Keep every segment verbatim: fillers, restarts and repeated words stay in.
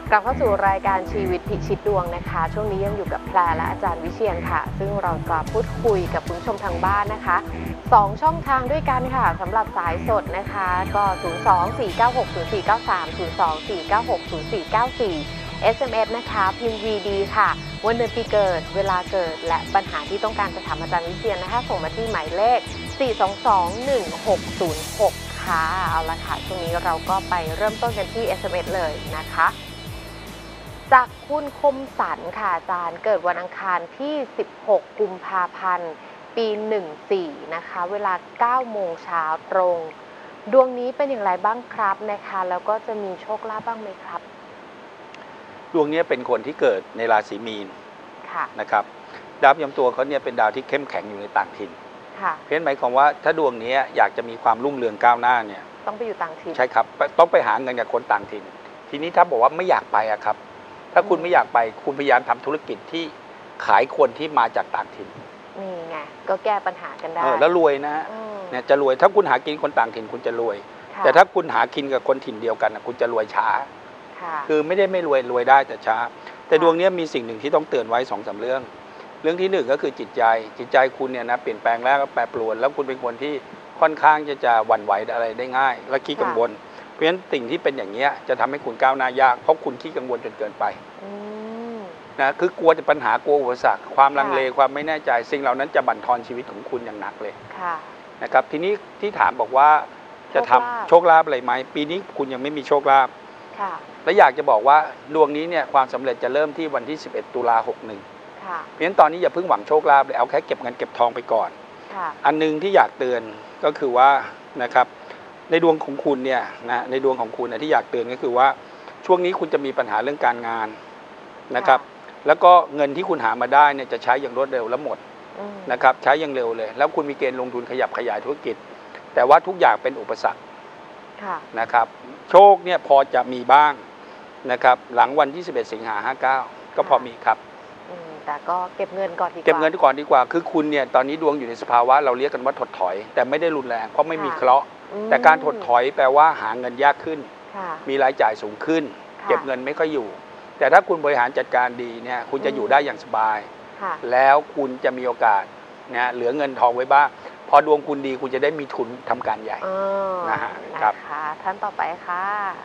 กลับเข้าสู่รายการชีวิตพิชิตดวงนะคะช่วงนี้ยังอยู่กับแพรและอาจารย์วิเชียรค่ะซึ่งเราจะพูดคุยกับคุณผู้ชมทางบ้านนะคะสองช่องทางด้วยกันค่ะสำหรับสายสดนะคะก็ ศูนย์ สอง สี่ เก้า หก ศูนย์ สี่ เก้า สาม ศูนย์ สอง สี่ เก้า หก ศูนย์ สี่ เก้า สี่ เอส เอ็ม เอส นะคะพิมพ์ วี ดี ค่ะวันเดือนปีเกิดเวลาเกิดและปัญหาที่ต้องการจะถามอาจารย์วิเชียรนะคะส่งมาที่หมายเลข สี่ สอง สอง หนึ่ง หก ศูนย์ หก ค่ะเอาละค่ะช่วงนี้เราก็ไปเริ่มต้นกันที่ เอส เอ็ม เอส เลยนะคะจากคุณคมสันค่ะอาจารย์เกิดวันอังคารที่สิบหกกุมภาพันธ์ปีหนึ่งสี่นะคะเวลาเก้าโมงเช้าตรงดวงนี้เป็นอย่างไรบ้างครับนะคะแล้วก็จะมีโชคลาภบ้างไหมครับดวงนี้เป็นคนที่เกิดในราศีมีนนะครับดาวประจำตัวเขาเนี่ยเป็นดาวที่เข้มแข็งอยู่ในต่างถิ่นเพราะฉะนั้นหมายความว่าถ้าดวงนี้อยากจะมีความรุ่งเรืองก้าวหน้าเนี่ยต้องไปอยู่ต่างถิ่นใช่ครับต้องไปหาเงินกับคนต่างถิ่นทีนี้ถ้าบอกว่าไม่อยากไปอะครับถ้าคุณไม่อยากไปคุณพยายามทำธุรกิจที่ขายคนที่มาจากต่างถิ่นนี่ไงก็แก้ปัญหากันได้แล้วรวยนะเนี่ยจะรวยถ้าคุณหากินคนต่างถิ่นคุณจะรวยแต่ถ้าคุณหากินกับคนถิ่นเดียวกันคุณจะรวยช้าคือไม่ได้ไม่รวยรวยได้แต่ช้าแต่ดวงนี้มีสิ่งหนึ่งที่ต้องเตือนไว้สองสามเรื่องเรื่องที่หนึ่งก็คือจิตใจจิตใจคุณเนี่ยนะเปลี่ยนแปลงแล้วก็แปรปรวนแล้วคุณเป็นคนที่ค่อนข้างจะจะหวั่นไหวอะไรได้ง่ายและขี้กังวลเพราะฉะนั้นสิ่งที่เป็นอย่างนี้จะทำให้คุณก้าวหน้ายากเพราะคุณขี้กังวลจนเกินไปนะคือกลัวจะปัญหากลัวอุปสรรคความลังเลความไม่แน่ใจสิ่งเหล่านั้นจะบั่นทอนชีวิตของคุณอย่างหนักเลยนะครับทีนี้ที่ถามบอกว่าจะทำโชคลาภอะไรไหมปีนี้คุณยังไม่มีโชคลาภและอยากจะบอกว่าดวงนี้เนี่ยความสำเร็จจะเริ่มที่วันที่สิบเอ็ดตุลาหกสิบเอ็ดเพราะฉะนั้นตอนนี้อย่าเพิ่งหวังโชคลาภเลยเอาแค่เก็บเงินเก็บทองไปก่อนอันนึงที่อยากเตือนก็คือว่านะครับในดวงของคุณเนี่ยนะในดวงของคุณนะที่อยากเตือนก็คือว่าช่วงนี้คุณจะมีปัญหาเรื่องการงานนะครับแล้วก็เงินที่คุณหามาได้เนี่ยจะใช้อย่างรวดเร็วและหมดนะครับใช้อย่างเร็วเลยแล้วคุณมีเกณฑ์ลงทุนขยับขยายธุรกิจแต่ว่าทุกอย่างเป็นอุปสรรคนะครับโชคเนี่ยพอจะมีบ้างนะครับหลังวันที่สิบเอ็ดสิงหาห้าเก้าก็พอมีครับแต่ก็เก็บเงินก่อนดีกว่าเก็บเงินก่อนดีกว่าคือคุณเนี่ยตอนนี้ดวงอยู่ในสภาวะเราเรียกกันว่าถดถอยแต่ไม่ได้รุนแรงเพราะไม่มีเคราะห์แต่การถดถอยแปลว่าหาเงินยากขึ้นมีรายจ่ายสูงขึ้นเก็บเงินไม่ค่อยอยู่แต่ถ้าคุณบริหารจัดการดีเนี่ยคุณจะอยู่ได้อย่างสบายแล้วคุณจะมีโอกาสนะเหลือเงินทองไว้บ้างพอดวงคุณดีคุณจะได้มีทุนทำการใหญ่นะฮะครับท่านต่อไปค่ะ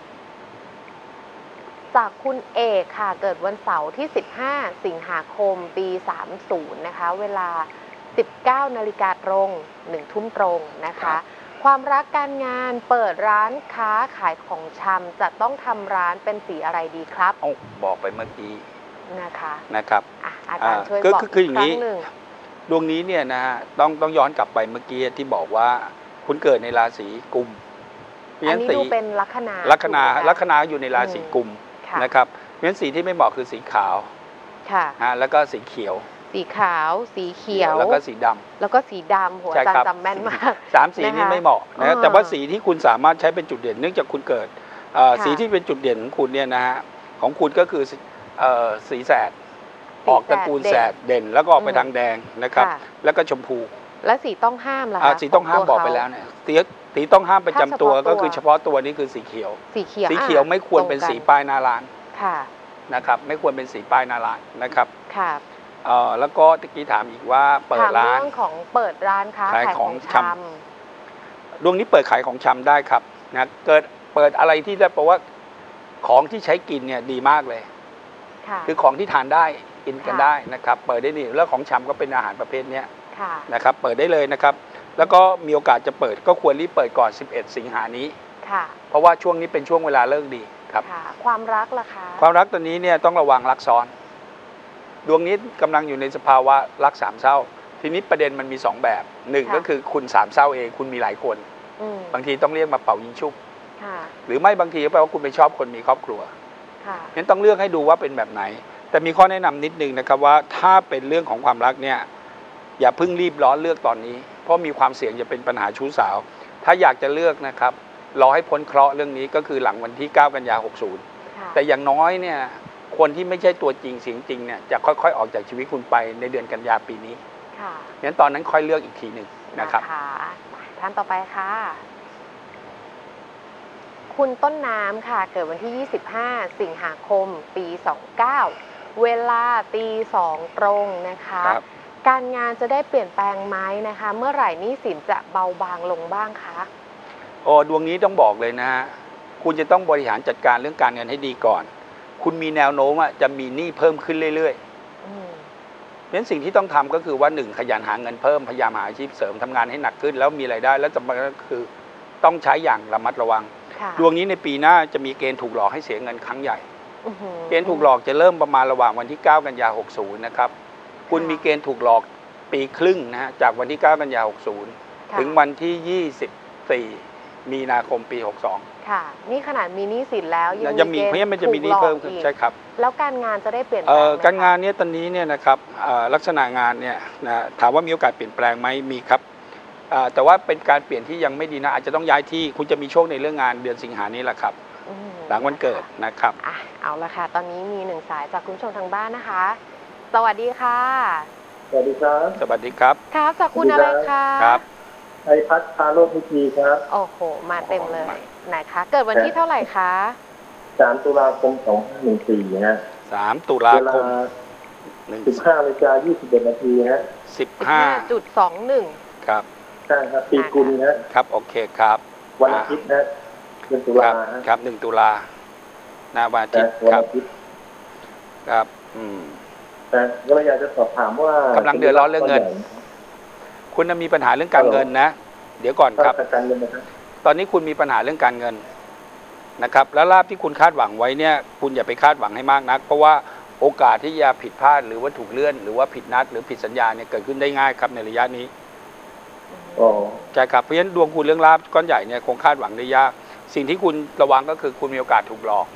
จากคุณเอกค่ะเกิดวันเสาร์ที่สิบห้าสิงหาคมปีสามสิบนะคะเวลาสิบเก้านาฬิกาตรงหนึ่งทุ่มตรงนะคะความรักการงานเปิดร้านค้าขายของชำจะต้องทำร้านเป็นสีอะไรดีครับอ๋อบอกไปเมื่อกี้นะคะนะครับอาจารย์ช่วยบอกอีกครั้งหนึ่งดวงนี้เนี่ยนะฮะต้องต้องย้อนกลับไปเมื่อกี้ที่บอกว่าคุณเกิดในราศีกุมอันนี้ดูเป็นลัคนาลัคนาลัคนาอยู่ในราศีกุมนะครับเพราะฉะนั้นสีที่ไม่เหมาะคือสีขาวค่ะแล้วก็สีเขียวสีขาวสีเขียวแล้วก็สีดำแล้วก็สีดำหัวอาจารย์จำแม่นมากสามสีนี้ไม่เหมาะนะแต่ว่าสีที่คุณสามารถใช้เป็นจุดเด่นเนื่องจากคุณเกิดสีที่เป็นจุดเด่นของคุณเนี่ยนะฮะของคุณก็คือสีแสดออกตระกูลแสดเด่นแล้วก็ออกไปทางแดงนะครับแล้วก็ชมพูและสีต้องห้ามล่ะคะสีต้องห้ามบอกไปแล้วเนี่ยสีสีต้องห้ามประจำตัวก็คือเฉพาะตัวนี้คือสีเขียวสีเขียวสีเขียวไม่ควรเป็นสีป้ายหน้าร้านนะครับไม่ควรเป็นสีป้ายหน้าร้านนะครับค่ะเอ่อแล้วก็ตะกี้ถามอีกว่าเปิดร้านเรื่องของเปิดร้านค้าขายของชำดวงนี้เปิดขายของชำได้ครับนะเกิดเปิดอะไรที่จะบอกว่าของที่ใช้กินเนี่ยดีมากเลยคือของที่ทานได้กินกันได้นะครับเปิดได้ดีแล้วของชำก็เป็นอาหารประเภทนี้นะครับเปิดได้เลยนะครับแล้วก็มีโอกาสจะเปิดก็ควรรีบเปิดก่อนสิบเอ็ดสิงหานี้เพราะว่าช่วงนี้เป็นช่วงเวลาเลิกดีครับความรักล่ะคะความรักตอนนี้เนี่ยต้องระวังรักซ้อนดวงนี้กำลังอยู่ในสภาวะรักสามเศร้าทีนี้ประเด็นมันมีสองแบบหนึ่งก็คือคุณสามเศร้าเองคุณมีหลายคนบางทีต้องเรียกมาเป่ายิงชุบหรือไม่บางทีก็แปลว่าคุณไปชอบคนมีครอบครัวงั้นต้องเลือกให้ดูว่าเป็นแบบไหนแต่มีข้อแนะนำนิดนึงนะครับว่าถ้าเป็นเรื่องของความรักเนี่ยอย่าเพิ่งรีบร้อนเลือกตอนนี้เพราะมีความเสี่ยงจะเป็นปัญหาชู้สาวถ้าอยากจะเลือกนะครับรอให้พ้นเคราะห์เรื่องนี้ก็คือหลังวันที่เก้ากันยายนหกสิบแต่อย่างน้อยเนี่ยคนที่ไม่ใช่ตัวจริงเสียงจริงเนี่ยจะค่อยๆออกจากชีวิตคุณไปในเดือนกันยาปีนี้งั้นตอนนั้นค่อยเลือกอีกทีหนึ่งนะครับท่านต่อไปค่ะคคุณต้นน้ำค่ะเกิดวันที่ยี่สิบห้าสิงหาคมปีสองเก้าเวลาตีสองตรงนะคะการงานจะได้เปลี่ยนแปลงไหมนะคะ เมื่อไหร่หนี้สินจะเบาบางลงบ้างคะโอ้ดวงนี้ต้องบอกเลยนะฮะคุณจะต้องบริหารจัดการเรื่องการเงินให้ดีก่อนคุณมีแนวโน้มจะมีหนี้เพิ่มขึ้นเรื่อยๆเพราะฉะนั้นสิ่งที่ต้องทำก็คือว่าหนึ่งขยันหาเงินเพิ่มพยายามหาอาชีพเสริมทำงานให้หนักขึ้นแล้วมีรายได้แล้วจำเป็นก็คือต้องใช้อย่างระมัดระวังดวงนี้ในปีหน้าจะมีเกณฑ์ถูกหลอกให้เสียเงินครั้งใหญ่เกณฑ์ถูกหลอกจะเริ่มประมาณระหว่างวันที่เก้ากันยายนหกสิบนะครับคุณมีเกณฑ์ถูกหลอกปีครึ่งนะฮะจากวันที่เก้ากันยายนหกสิบถึงวันที่ยี่สิบสี่มีนาคมปีหกสิบสองค่ะนี่ขนาดมีหนี้สินแล้วยังมีเพราะมันจะมีหนี้เพิ่มขึ้นใช่ครับแล้วการงานจะได้เปลี่ยนแปลงการงานเนี้ยตอนนี้เนี่ยนะครับลักษณะงานเนี่ยนะถามว่ามีโอกาสเปลี่ยนแปลงไหมมีครับแต่ว่าเป็นการเปลี่ยนที่ยังไม่ดีนะอาจจะต้องย้ายที่คุณจะมีโชคในเรื่องงานเดือนสิงหานี้แหละครับหลังวันเกิดนะครับเอาละค่ะตอนนี้มีหนึ่งสายจากคุณผู้ชมทางบ้านนะคะสวัสดีค่ะสวัสดีครับสวัสดีครับครับจากคุณอะไรคะครับไอพัฒน์พาโลกพิธีครับโอ้โหมาเต็มเลยนะคะเกิดวันที่เท่าไหร่คะสามตุลาคมสองพันหนึ่งสี่ฮะสามตุลาคมสิบห้านาฬิกายี่สิบเอ็ดนาทีฮะสิบห้าจุดสองหนึ่งครับใช่ครับปีกุลฮะครับโอเคครับวันอาทิตย์นะหนึ่งตุลาครับหนึ่งตุลาหน้าวันอาทิตย์ครับครับอืมแต่ก็เลยอยากจะสอบถามว่ากำลังเดือดร้อนเรื่องเงินคุณมีปัญหาเรื่องการเงินนะเดี๋ยวก่อนครับตอนนี้คุณมีปัญหาเรื่องการเงินนะครับแล้วลาภที่คุณคาดหวังไว้เนี่ยคุณอย่าไปคาดหวังให้มากนักเพราะว่าโอกาสที่จะผิดพลาดหรือว่าถูกเลื่อนหรือว่าผิดนัดหรือผิดสัญญาเนี่ยเกิดขึ้นได้ง่ายครับในระยะนี้ใช่ครับเพราะฉะนั้นดวงคุณเรื่องลาภก้อนใหญ่เนี่ยคงคาดหวังได้ยากสิ่งที่คุณระวังก็คือคุณมีโอกาสถูกหลอก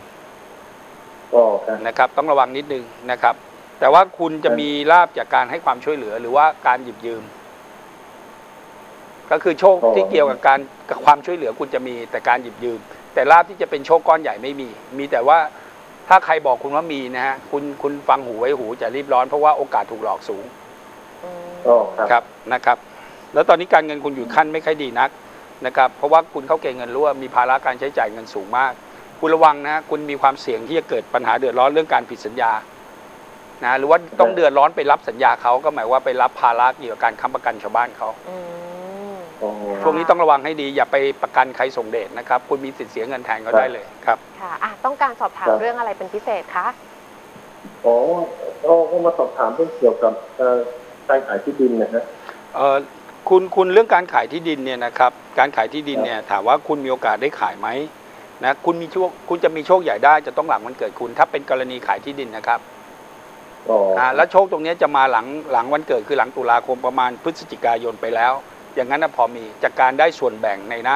นะครับต้องระวังนิดนึงนะครับแต่ว่าคุณจะมีลาภจากการให้ความช่วยเหลือหรือว่าการหยิบยืมก็คือโชคที่เกี่ยวกับการกับความช่วยเหลือคุณจะมีแต่การหยิบยืมแต่ลาภที่จะเป็นโชคก้อนใหญ่ไม่มีมีแต่ว่าถ้าใครบอกคุณว่ามีนะฮะคุณคุณฟังหูไว้หูจะรีบร้อนเพราะว่าโอกาสถูกหลอกสูงครับนะครับแล้วตอนนี้การเงินคุณอยู่ขั้นไม่ค่อยดีนักนะครับเพราะว่าคุณเข้าเกณฑ์เงินรั่วมีภาระการใช้จ่ายเงินสูงมากคุณระวังนะคุณมีความเสี่ยงที่จะเกิดปัญหาเดือดร้อนเรื่องการผิดสัญญานะหรือว่าต้องเดือดร้อนไปรับสัญญาเขาก็หมายว่าไปรับภาระเกี่ยวกับการค้ำประกันชาวบ้านเขาช่วงนี้ต้องระวังให้ดีอย่าไปประกันใครส่งเดชนะครับคุณมีสิทธิ์เสียเงินแทนเขาได้เลยครับค่ะอ่ะต้องการสอบถามเรื่องอะไรเป็นพิเศษคะอ๋อก็มาสอบถามเรื่องเกี่ยวกับการขายที่ดินนะฮะเออคุณคุณเรื่องการขายที่ดินเนี่ยนะครับการขายที่ดินเนี่ยถามว่าคุณมีโอกาสได้ขายไหมนะคุณมีโชคคุณจะมีโชคใหญ่ได้จะต้องหลังวันเกิดคุณถ้าเป็นกรณีขายที่ดินนะครับอ่าแล้วโชคตรงนี้จะมาหลังหลังวันเกิดคือหลังตุลาคมประมาณพฤศจิกายนไปแล้วอย่างนั้นนะพอมีจากการได้ส่วนแบ่งในหน้า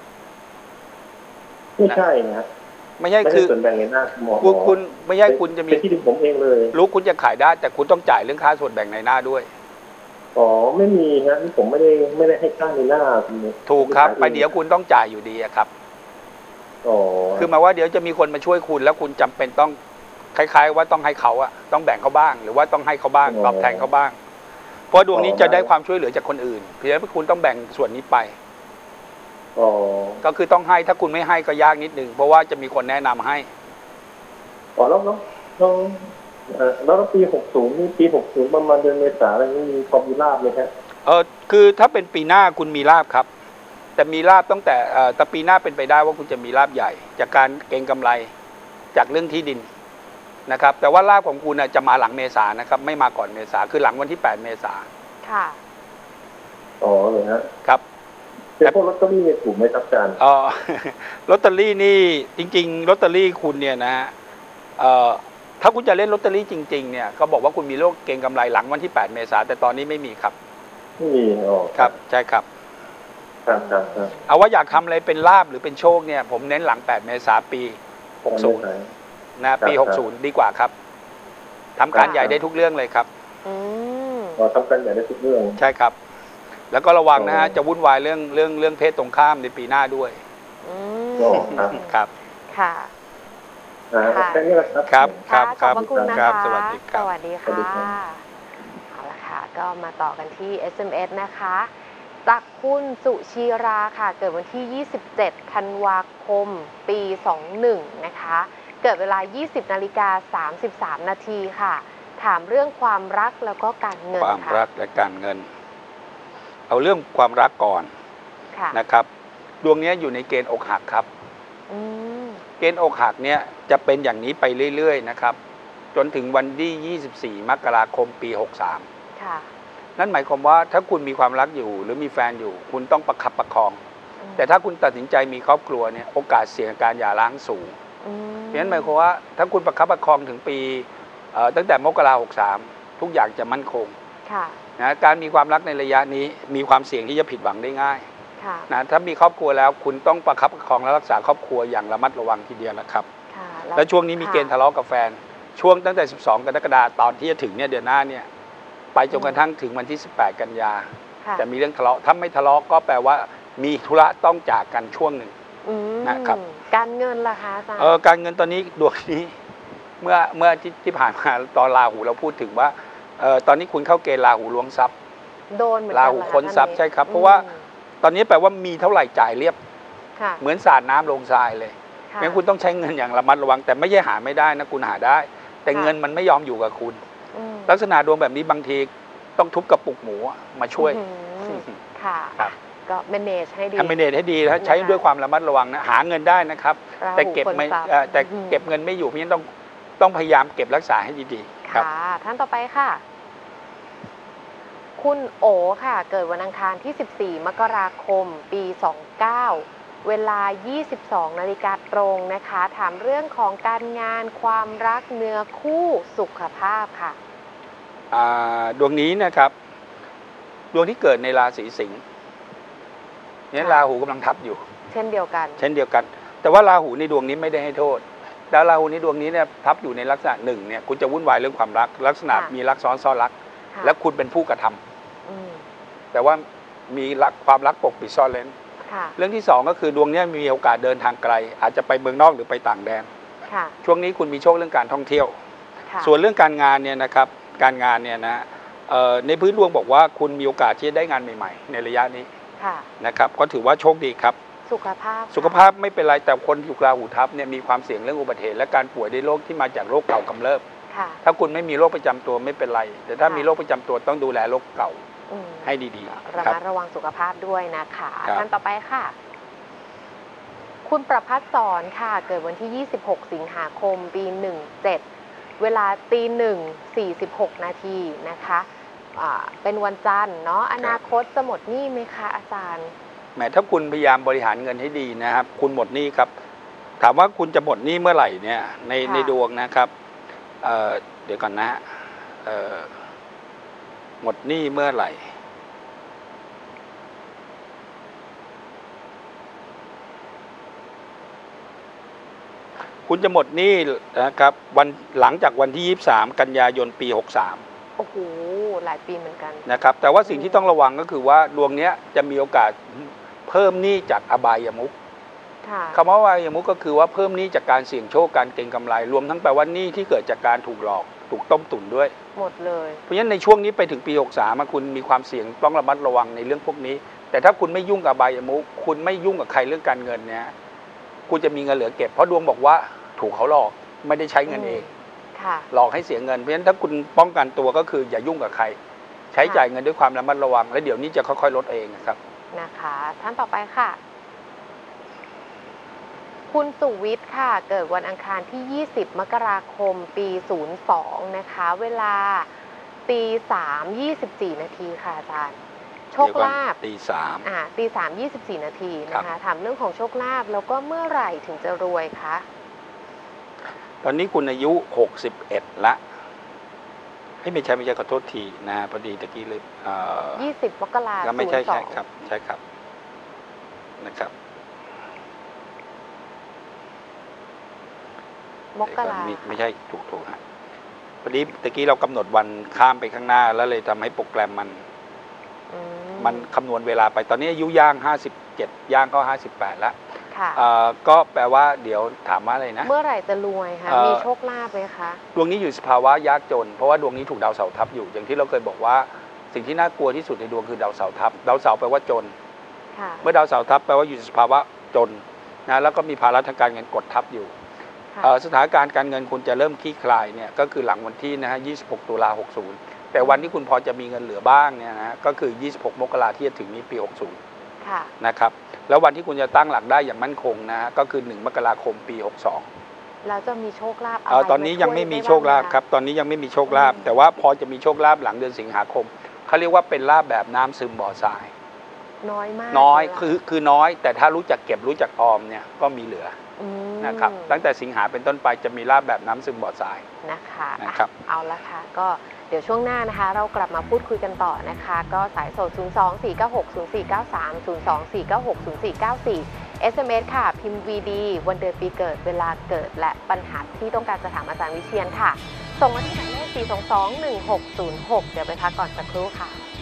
ไม่ใช่นะไม่ใช่คือส่วนแบ่งในหน้าคุณคุณไม่ใช่คุณจะมีที่ดินผมเองเลยรู้คุณจะขายได้แต่คุณต้องจ่ายเรื่องค่าส่วนแบ่งในหน้าด้วยอ๋อไม่มีครับผมไม่ได้ไม่ได้ให้ค่าในหน้าถูกครับไปเดี๋ยวคุณต้องจ่ายอยู่ดีครับอ๋อคือหมายว่าเดี๋ยวจะมีคนมาช่วยคุณแล้วคุณจำเป็นต้องคล้ายๆว่าต้องให้เขาอะต้องแบ่งเขาบ้างหรือว่าต้องให้เขาบ้างตอบแทนเขาบ้างเพราะดวงนี้จะได้ความช่วยเหลือจากคนอื่นเพราะฉะนั้นคุณต้องแบ่งส่วนนี้ไปอ๋อก็คือต้องให้ถ้าคุณไม่ให้ก็ยากนิดนึงเพราะว่าจะมีคนแนะนำให้อ๋อแล้วแล้วแล้วปีหกสิบนี่ปีหกสิบประมาณเดือนเมษาอะไรนี้มีความมีลาภไหมครับเออคือถ้าเป็นปีหน้าคุณมีลาภครับแต่มีลาภตั้งแต่เอ่อแต่ปีหน้าเป็นไปได้ว่าคุณจะมีลาภใหญ่จากการเก็งกำไรจากเรื่องที่ดินนะครับแต่ว่าลาภของคุณจะมาหลังเมษานะครับไม่มาก่อนเมษาคือหลังวันที่แปดเมษาค่ะอ๋อเลยฮะครับแต่พวกลอตเตอรี่ถูกไหมครับอาจารย์อ๋อลอตเตอรี่นี่จริงๆลอตเตอรี่คุณเนี่ยนะฮะเอ่อถ้าคุณจะเล่นลอตเตอรี่จริงๆเนี่ยก็บอกว่าคุณมีโรคเก็งกำไรหลังวันที่แปดเมษาแต่ตอนนี้ไม่มีครับไม่มีอ๋อครับใช่ครับครับครับเอาว่าอยากทำอะไรเป็นลาภหรือเป็นโชคเนี่ยผมเน้นหลังแปดเมษาปีหกสิบนะปีหกสิบดีกว่าครับทำการใหญ่ได้ทุกเรื่องเลยครับอ๋อทำการใหญ่ได้ทุกเรื่องใช่ครับแล้วก็ระวังนะฮะจะวุ่นวายเรื่องเรื่องเรื่องเพศตรงข้ามในปีหน้าด้วยครับค่ะแค่นี้แหละครับครับครับขอบคุณนะคะสวัสดีครับสวัสดีค่ะเอาละค่ะก็มาต่อกันที่ เอส เอ็ม เอส นะคะจากคุณสุชีราค่ะเกิดวันที่ ยี่สิบเจ็ด ธันวาคม ปี สองหนึ่ง นะคะเกิดเวลา ยี่สิบ นาฬิกา สามสิบสาม นาทีค่ะ ถามเรื่องความรักแล้วก็การเงินความรักและการเงินเอาเรื่องความรักก่อนนะครับดวงนี้อยู่ในเกณฑ์อกหักครับเกณฑ์อกหักเนี้ยจะเป็นอย่างนี้ไปเรื่อยๆนะครับจนถึงวันที่ ยี่สิบสี่ มกราคม ปี หกสาม ค่ะนั่นหมายความว่าถ้าคุณมีความรักอยู่หรือมีแฟนอยู่คุณต้องประคับประคองแต่ถ้าคุณตัดสินใจมีครอบครัวเนี่ยโอกาสเสี่ยงการหย่าร้างสูงเพราะฉะนั้นหมายความว่าถ้าคุณประคับประคองถึงปีตั้งแต่มกราคม หกสาม ทุกอย่างจะมั่นคงนะการมีความรักในระยะนี้มีความเสี่ยงที่จะผิดหวังได้ง่ายนะถ้ามีครอบครัวแล้วคุณต้องประคับประคองและรักษาครอบครัวอย่างระมัดระวังทีเดียวนะครับและช่วงนี้มีเกณฑ์ทะเลาะกับแฟนช่วงตั้งแต่สิบสองกรกฎาคมตอนที่จะถึงเนี่ยเดือนหน้าเนี่ยไปจนกระทั่งถึงวันที่สิบแปดกันยาจะมีเรื่องทะเลาะถ้าไม่ทะเลาะก็แปลว่ามีธุระต้องจากกันช่วงหนึ่งนะครับการเงินล่ะคะอาจารย์เออการเงินตอนนี้ดวงนี้เมื่อเมื่อที่ที่ผ่านมาตอนราหูเราพูดถึงว่าเออตอนนี้คุณเข้าเกณฑ์ราหูล้วงทรัพย์โดนเหมือนกันราหูค้นทรัพย์ใช่ครับเพราะว่าตอนนี้แปลว่ามีเท่าไหร่จ่ายเรียบเหมือนสาดน้ำลงทรายเลยงั้นคุณต้องใช้เงินอย่างระมัดระวังแต่ไม่ใช่หาไม่ได้นะคุณหาได้แต่เงินมันไม่ยอมอยู่กับคุณลักษณะดวงแบบนี้บางทีต้องทุบกระปุกหมูมาช่วยค่ะก็ manage ให้ดี manage ให้ดีแล้วใช้ด้วยความระมัดระวังนะหาเงินได้นะครับแต่เก็บไม่แต่เก็บเงินไม่อยู่เพราะฉะนั้นต้องต้องพยายามเก็บรักษาให้ดีๆค่ะท่านต่อไปค่ะคุณโอค่ะเกิดวันอังคารที่สิบสี่มกราคมปีสองเก้าเวลา ยี่สิบสอง นาฬิกาตรงนะคะถามเรื่องของการงานความรักเนื้อคู่สุขภาพค่ะดวงนี้นะครับดวงที่เกิดในราศีสิงห์เนี่ยราหูกำลังทับอยู่เช่นเดียวกันเช่นเดียวกันแต่ว่าราหูในดวงนี้ไม่ได้ให้โทษดาวราหูในดวงนี้เนี่ยทับอยู่ในลักษณะหนึ่งเนี่ยคุณจะวุ่นวายเรื่องความรักลักษณะมีรักซ้อนซ้อนรักและคุณเป็นผู้กระทำแต่ว่ามีรักความรักปกปิดซ่อนเร้นเรื่องที่สองก็คือดวงนี้มีโอกาสเดินทางไกลอาจจะไปเมืองนอกหรือไปต่างแดนช่วงนี้คุณมีโชคเรื่องการท่องเที่ยวส่วนเรื่องการงานเนี่ยนะครับการงานเนี่ยนะในพื้นดวงบอกว่าคุณมีโอกาสที่จะได้งานใหม่ๆในระยะนี้นะครับก็ถือว่าโชคดีครับสุขภาพสุขภาพไม่เป็นไรแต่คนถูกราหูทับเนี่ยมีความเสี่ยงเรื่องอุบัติเหตุและการป่วยด้วยโรคที่มาจากโรคเก่ากำเริบถ้าคุณไม่มีโรคประจำตัวไม่เป็นไรแต่ถ้ามีโรคประจำตัวต้องดูแลโรคเก่าให้ดีๆระมัดระวังสุขภาพด้วยนะคะท่านต่อไปค่ะคุณประภัสสรค่ะเกิดวันที่ยี่สิบหกสิงหาคมปีหนึ่งเจ็ดเวลาตีหนึ่งสี่สิบหกนาทีนะคะเป็นวันจันทร์เนาะอนาคตจะหมดหนี้ไหมคะอาจารย์แหมถ้าคุณพยายามบริหารเงินให้ดีนะครับคุณหมดหนี้ครับถามว่าคุณจะหมดหนี้เมื่อไหร่เนี่ยในในดวงนะครับเเดี๋ยวก่อนนะหมดหนี้เมื่อไหร่คุณจะหมดหนี้นะครับวันหลังจากวันที่ยี่สิบสามกันยายนปีหกสามโอ้โหหลายปีเหมือนกันนะครับแต่ว่าสิ่งที่ต้องระวังก็คือว่าดวงนี้จะมีโอกาสเพิ่มหนี้จากอบายมุขคำว่าอบายมุขก็คือว่าเพิ่มหนี้จากการเสี่ยงโชคการเก็งกำไรรวมทั้งแปลว่าหนี้ที่เกิดจากการถูกหลอกถูกต้มตุ๋นด้วยหมดเลยเพราะฉะนั้นในช่วงนี้ไปถึงปีหกสามคุณมีความเสี่ยงต้องระมัดระวังในเรื่องพวกนี้แต่ถ้าคุณไม่ยุ่งกับอบายมุขคุณไม่ยุ่งกับใครเรื่องการเงินเนี่ยคุณจะมีเงินเหลือเก็บเพราะดวงบอกว่าถูกเขาหลอกไม่ได้ใช้เงินเองหลอกให้เสียเงินเพราะฉะนั้นถ้าคุณป้องกันตัวก็คืออย่ายุ่งกับใครใช้จ่ายเงินด้วยความระมัดระวังแล้วเดี๋ยวนี้จะค่อยๆลดเองนะครับนะคะท่านต่อไปค่ะคุณสุวิทย์ค่ะเกิดวันอังคารที่ยี่สิบมกราคมปีศูนย์สองนะคะเวลาตีสามยี่สิบสี่นาทีค่ะอาจารย์โชคลาภตีสามอ่าตีสามยี่สิบสี่นาทีนะคะถามเรื่องของโชคลาภแล้วก็เมื่อไหร่ถึงจะรวยคะตอนนี้คุณอายุหกสิบเอ็ดละไม่ใช่ไม่ใช่ขอโทษทีนะพอดีตะกี้เลยยี่สิบมกราคมไม่ใช่ใช่ครับใช่ครับนะครับมกราไม่ใช่ถูกถูกฮะพอดีตะกี้เรากำหนดวันข้ามไปข้างหน้าแล้วเลยทำให้โปรแกรมมันมันคำนวณเวลาไปตอนนี้อายุย่างห้าสิบเจ็ดย่างก็ห้าสิบแปดแล้วก็แปลว่าเดี๋ยวถามว่าอะไรนะเมื่อไหร่จะรวยคะมีโชคลาภไหมคะดวงนี้อยู่สภาวะยากจนเพราะว่าดวงนี้ถูกดาวเสาร์ทับอยู่อย่างที่เราเคยบอกว่าสิ่งที่น่ากลัวที่สุดในดวงคือดาวเสาร์ทับดาวเสาร์แปลว่าจนค่ะเมื่อดาวเสาร์ทับแปลว่าอยู่ในสภาวะจนนะแล้วก็มีภาระทางการเงินกดทับอยู่ค่ะเอ่อสถานการณ์การเงินคุณจะเริ่มคลี่คลายเนี่ยก็คือหลังวันที่นะฮะยี่สิบหกตุลาหกสิบแต่วันที่คุณพอจะมีเงินเหลือบ้างเนี่ยนะก็คือยี่สิบหกมกราที่จะถึงนี้ปีหกสิบค่ะนะครับแล้ววันที่คุณจะตั้งหลักได้อย่างมั่นคงนะฮะก็คือหนึ่งมกราคมปีหกสิบสองแล้วจะมีโชคลาภอะไรเอ่อตอนนี้ยังไม่มีโชคลาภครับตอนนี้ยังไม่มีโชคลาภแต่ว่าพอจะมีโชคลาภหลังเดือนสิงหาคมเขาเรียกว่าเป็นลาภแบบน้ำซึมบ่อทรายน้อยมากน้อยเลคือคือน้อยแต่ถ้ารู้จักเก็บรู้จักออมเนี่ยก็มีเหลืออืมนะครับตั้งแต่สิงหาเป็นต้นไปจะมีลาภแบบน้ำซึมบ่อทรายนะคะนะครับอ่ะเอาละค่ะก็เดี๋ยวช่วงหน้านะคะ เรากลับมาพูดคุยกันต่อนะคะ ก็สายโสด ศูนย์ สอง สี่ เก้า หก ศูนย์ สี่ เก้า สาม ศูนย์ สอง สี่ เก้า หก ศูนย์ สี่ เก้า สี่ เอส เอ็ม เอส ค่ะ พิมพ์ วี ดี วันเดือนปีเกิดเวลาเกิดและปัญหาที่ต้องการจะถามอาจารย์วิเชียนค่ะ ส่งมาที่หมายเลข สี่ สอง สอง หนึ่ง หก ศูนย์ หก เดี๋ยวไปพักก่อนสักครู่ค่ะ